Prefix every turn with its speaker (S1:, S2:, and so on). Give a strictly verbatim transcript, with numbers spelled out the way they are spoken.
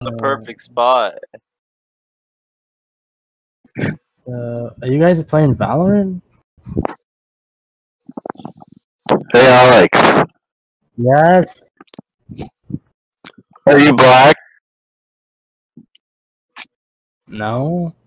S1: the perfect spot.
S2: Uh, are you guys playing Valorant?
S3: Hey, Alex.
S2: Yes.
S3: Are you black?
S2: No.